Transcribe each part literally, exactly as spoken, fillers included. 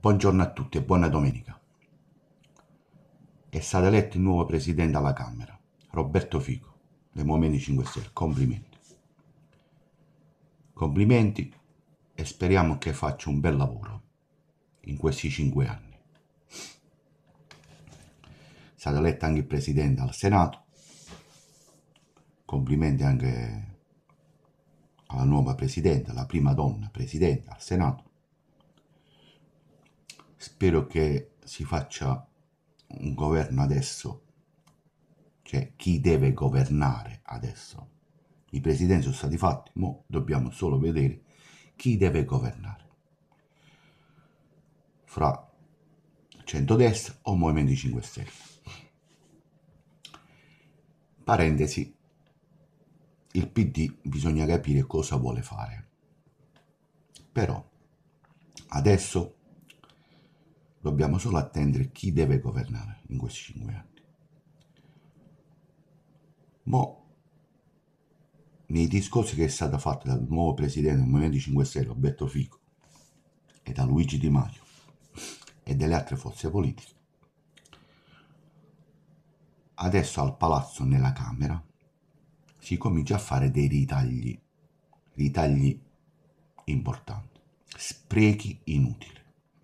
Buongiorno a tutti e buona domenica. È stato eletto il nuovo presidente alla Camera, Roberto Fico, del Movimento cinque Stelle. Complimenti. Complimenti e speriamo che faccia un bel lavoro in questi cinque anni. È stato eletto anche il presidente al Senato. Complimenti anche alla nuova presidente, la prima donna presidente al Senato. Spero che si faccia un governo adesso, cioè chi deve governare adesso. I presidenti sono stati fatti, mo dobbiamo solo vedere chi deve governare. Fra centrodestra o Movimento cinque Stelle. Parentesi, il P D bisogna capire cosa vuole fare. Però adesso dobbiamo solo attendere chi deve governare in questi cinque anni. Mo, nei discorsi che è stato fatto dal nuovo presidente del Movimento cinque Stelle, Roberto Fico, e da Luigi Di Maio e delle altre forze politiche, adesso al Palazzo, nella Camera, si comincia a fare dei ritagli, ritagli importanti, sprechi inutili,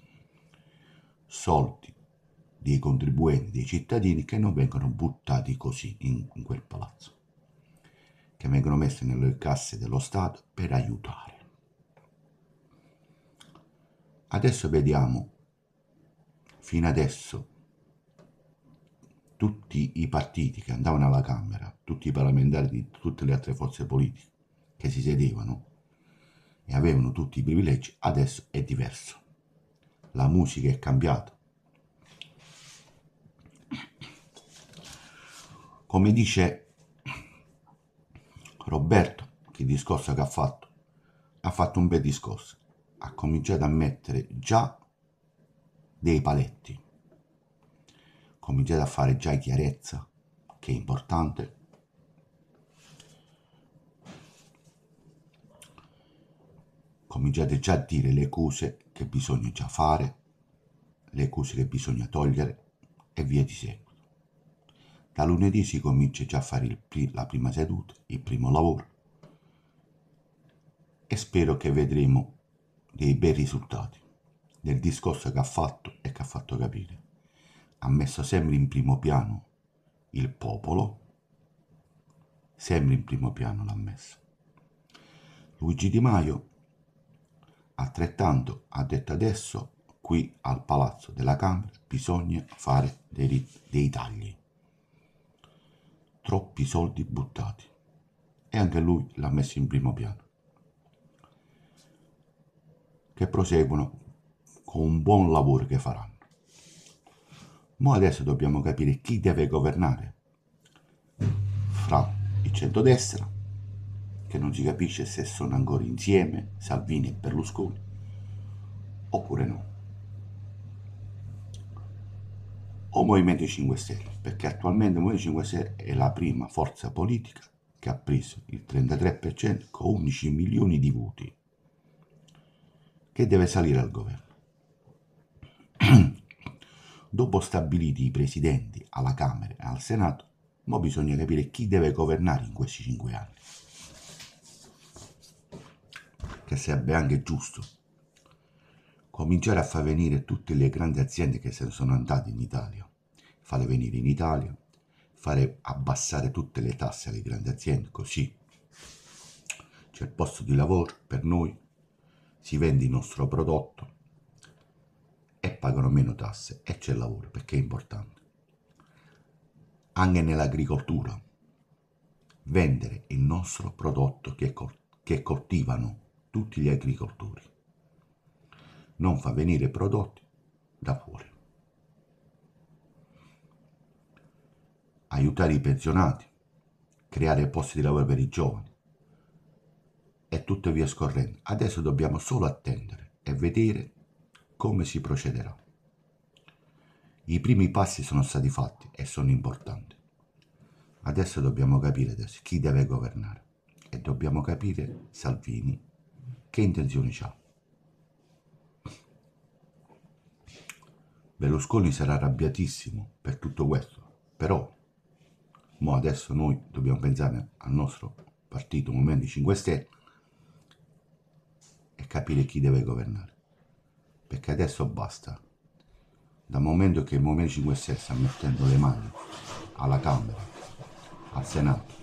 soldi dei contribuenti, dei cittadini che non vengono buttati così in, in quel palazzo, che vengono messi nelle casse dello Stato per aiutare. Adesso vediamo, fino adesso, tutti i partiti che andavano alla Camera, tutti i parlamentari di tutte le altre forze politiche che si sedevano e avevano tutti i privilegi, adesso è diverso. La musica è cambiata. Come dice Roberto, che il discorso che ha fatto, ha fatto un bel discorso. Ha cominciato a mettere già dei paletti. Cominciate a fare già chiarezza, che è importante. Cominciate già a dire le cose che bisogna già fare, le cose che bisogna togliere e via di seguito. Da lunedì si comincia già a fare il, la prima seduta, il primo lavoro e spero che vedremo dei bei risultati del discorso che ha fatto e che ha fatto capire. Ha messo sempre in primo piano il popolo, sempre in primo piano l'ha messo. Luigi Di Maio altrettanto ha detto adesso qui al Palazzo della Camera bisogna fare dei, dei tagli. Troppi soldi buttati e anche lui l'ha messo in primo piano. Che proseguono con un buon lavoro che faranno. Ma adesso dobbiamo capire chi deve governare fra il centrodestra, che non si capisce se sono ancora insieme, Salvini e Berlusconi, oppure no, o Movimento cinque Stelle, perché attualmente il Movimento cinque Stelle è la prima forza politica che ha preso il trentatré per cento con undici milioni di voti, che deve salire al governo. Dopo stabiliti i presidenti alla Camera e al Senato, ma bisogna capire chi deve governare in questi cinque anni. Che sarebbe anche giusto cominciare a far venire tutte le grandi aziende che se ne sono andate in Italia, farle venire in Italia, fare abbassare tutte le tasse alle grandi aziende, così c'è il posto di lavoro per noi, si vende il nostro prodotto e pagano meno tasse e c'è lavoro, perché è importante. Anche nell'agricoltura, vendere il nostro prodotto che, che coltivano tutti gli agricoltori, non fa venire prodotti da fuori. Aiutare i pensionati, creare posti di lavoro per i giovani e tutto via scorrendo. Adesso dobbiamo solo attendere e vedere come si procederà. I primi passi sono stati fatti e sono importanti. Adesso dobbiamo capire adesso chi deve governare e dobbiamo capire Salvini che intenzioni ha. Berlusconi sarà arrabbiatissimo per tutto questo, però mo adesso noi dobbiamo pensare al nostro partito Movimento cinque Stelle e capire chi deve governare, perché adesso basta. Dal momento che il Movimento cinque Stelle sta mettendo le mani alla Camera, al Senato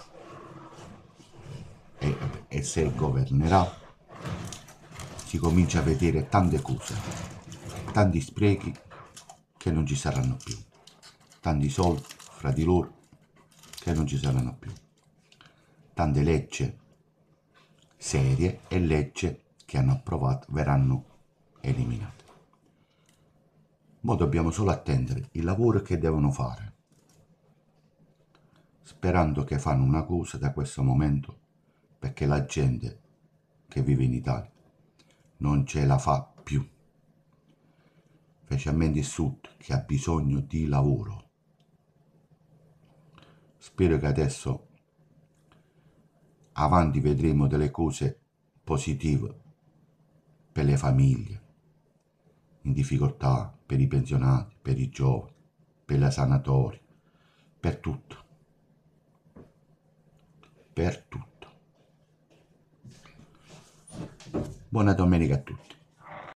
e, e se governerà, si comincia a vedere tante cose, tanti sprechi che non ci saranno più, tanti soldi fra di loro che non ci saranno più, tante leggi serie e leggi che hanno approvato verranno eliminate. Ora dobbiamo solo attendere il lavoro che devono fare, sperando che fanno una cosa da questo momento, perché la gente che vive in Italia non ce la fa più, specialmente il sud che ha bisogno di lavoro. Spero che adesso avanti vedremo delle cose positive per le famiglie in difficoltà, per i pensionati, per i giovani, per la sanatoria, per tutto, per tutto. Buona domenica a tutti.